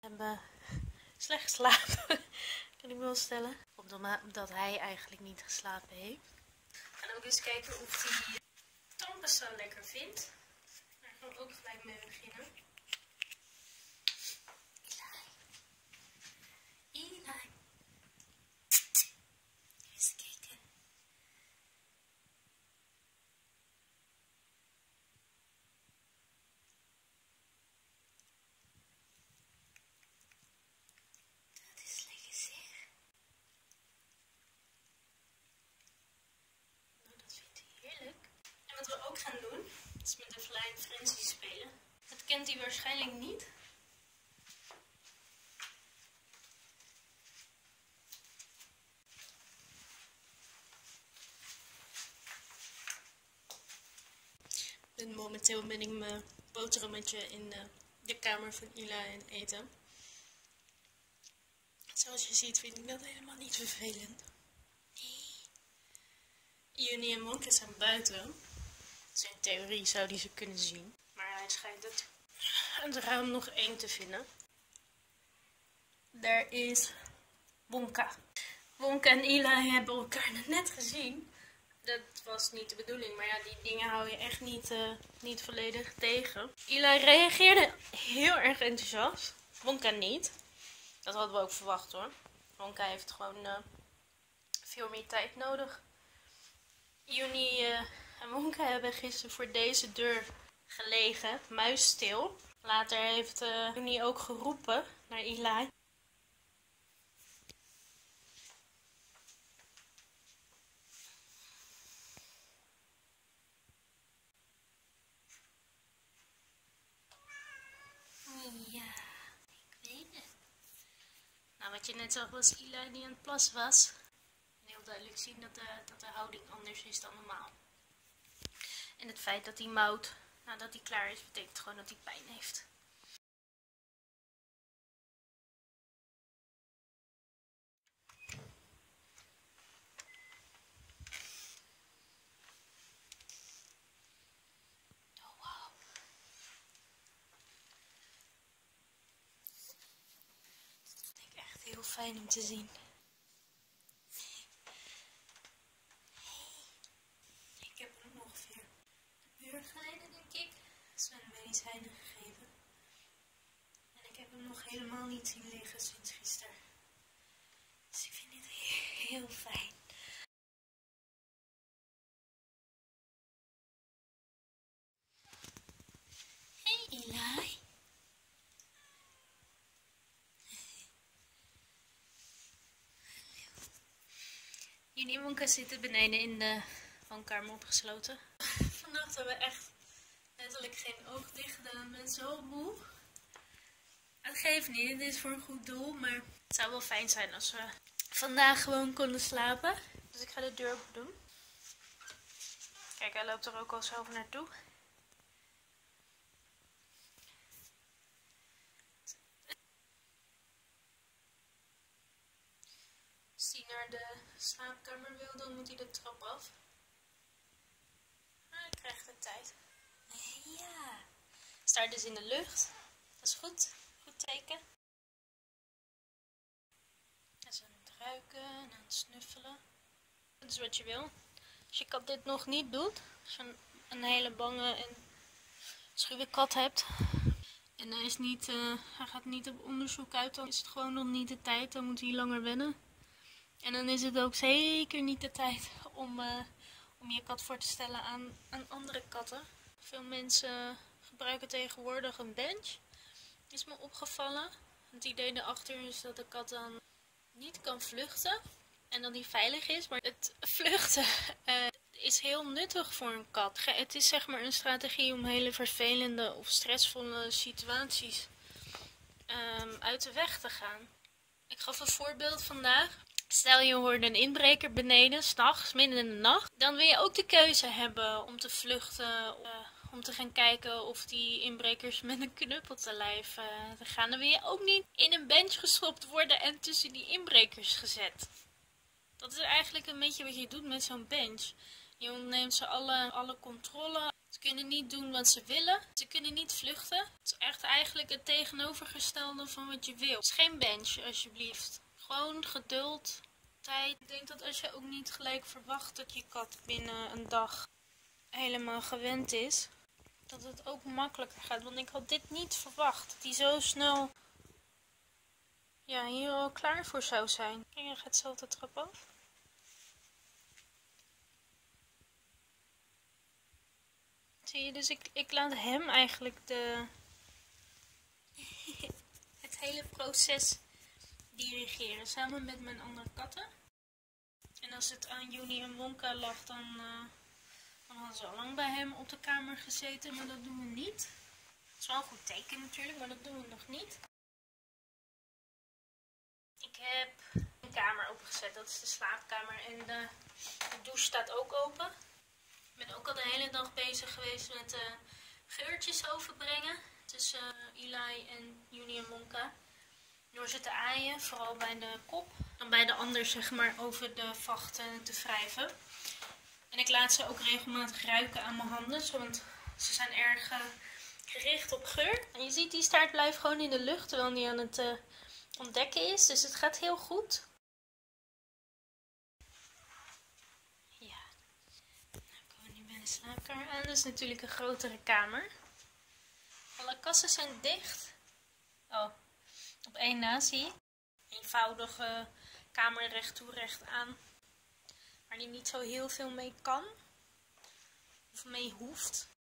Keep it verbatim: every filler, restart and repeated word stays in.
hebben slecht geslapen. Kan ik me wel stellen. Omdat hij eigenlijk niet geslapen heeft. We gaan ook eens kijken of hij tandpasta lekker vindt. Daar gaan we ook gelijk mee beginnen. Eli. Eli. Eens kijken. Dat is lekker zeg. Nou, dat vindt hij heerlijk. En wat we ook gaan doen, is met de Flying Frenzy spelen. Dat kent hij waarschijnlijk niet. En momenteel ben ik mijn boterhammetje in de, de kamer van Ila en eten. Zoals je ziet vind ik dat helemaal niet vervelend. Nee. Juni en Monke zijn buiten. Dus in theorie zou die ze kunnen zien. Maar hij schijnt het aan het raam nog één te vinden. Daar is Wonka. Wonka en Eli hebben elkaar net gezien. Dat was niet de bedoeling, maar ja, die dingen hou je echt niet, uh, niet volledig tegen. Eli reageerde heel erg enthousiast. Wonka niet. Dat hadden we ook verwacht hoor. Wonka heeft gewoon uh, veel meer tijd nodig. Juni uh, en Wonka hebben gisteren voor deze deur gelegen, muisstil. Later heeft uh, Juni ook geroepen naar Eli. Ja, ik weet het. Nou, wat je net zag was Eli die aan het plassen was. En heel duidelijk zien dat de, dat de houding anders is dan normaal. En het feit dat hij mouwt, nou dat hij klaar is, betekent gewoon dat hij pijn heeft. Oh wow. Dat vind ik echt heel fijn om te zien. Ik heb hem ongeveer een uur geleden, denk ik, zijn medicijnen gegeven. En ik heb hem nog helemaal niet zien liggen sinds gisteren. Dus ik vind dit heel fijn. Hey Eli. Juni en Wonka zitten beneden in de woonkamer opgesloten. Vannacht hebben we echt letterlijk geen oog dicht gedaan. Ik ben zo moe. Het geeft niet, het is voor een goed doel, maar het zou wel fijn zijn als we vandaag gewoon konden slapen. Dus ik ga de deur open doen. Kijk, hij loopt er ook al zo naartoe. Als hij naar de slaapkamer wil, dan moet hij de trap af. Ah, hij krijgt de tijd. Ja. Staat dus in de lucht. Dat is goed. Goed teken. Hij is aan het ruiken en aan het snuffelen. Dat is wat je wil. Als je kat dit nog niet doet, als je een, een hele bange en schuwe kat hebt en hij, is niet, uh, hij gaat niet op onderzoek uit, dan is het gewoon nog niet de tijd. Dan moet hij langer wennen. En dan is het ook zeker niet de tijd om, uh, om je kat voor te stellen aan, aan andere katten. Veel mensen gebruiken tegenwoordig een bench. Is me opgevallen. Het idee erachter is dat de kat dan niet kan vluchten. En dat die veilig is. Maar het vluchten uh, is heel nuttig voor een kat. Het is zeg maar een strategie om hele vervelende of stressvolle situaties um, uit de weg te gaan. Ik gaf een voorbeeld vandaag. Stel je hoort een inbreker beneden, 's nachts, midden in de nacht. Dan wil je ook de keuze hebben om te vluchten. Uh, om te gaan kijken of die inbrekers met een knuppel te lijf uh, te gaan. Dan wil je ook niet in een bench gestopt worden en tussen die inbrekers gezet. Dat is eigenlijk een beetje wat je doet met zo'n bench. Je ontneemt ze alle, alle controle. Ze kunnen niet doen wat ze willen. Ze kunnen niet vluchten. Het is echt eigenlijk het tegenovergestelde van wat je wil. Het is geen bench, alsjeblieft. Gewoon geduld, tijd. Ik denk dat als je ook niet gelijk verwacht dat je kat binnen een dag helemaal gewend is, dat het ook makkelijker gaat. Want ik had dit niet verwacht. Dat hij zo snel ja, hier al klaar voor zou zijn. Kijk, hij gaat zo de trap af. Zie je, dus ik, ik laat hem eigenlijk de het hele proces dirigeren. Samen met mijn andere katten. En als het aan Juni en Wonka lag, dan, uh, dan hadden ze al lang bij hem op de kamer gezeten. Maar dat doen we niet. Het is wel een goed teken natuurlijk, maar dat doen we nog niet. Ik heb een kamer opengezet, dat is de slaapkamer. En de, de douche staat ook open. Ik ben ook al de hele dag bezig geweest met uh, geurtjes overbrengen. Tussen uh, Eli en Juni en Wonka. Door ze te aaien, vooral bij de kop. En bij de ander zeg maar over de vachten te wrijven. En ik laat ze ook regelmatig ruiken aan mijn handen. Want ze zijn erg uh, gericht op geur. En je ziet die staart blijft gewoon in de lucht terwijl die aan het uh, ontdekken is. Dus het gaat heel goed. Ja. Dan komen we nu bij de slaapkamer aan. Dat is natuurlijk een grotere kamer. Alle kassen zijn dicht. Oh, op één na zie je. Eenvoudige kamer recht toe recht aan. Waar die niet zo heel veel mee kan. Of mee hoeft.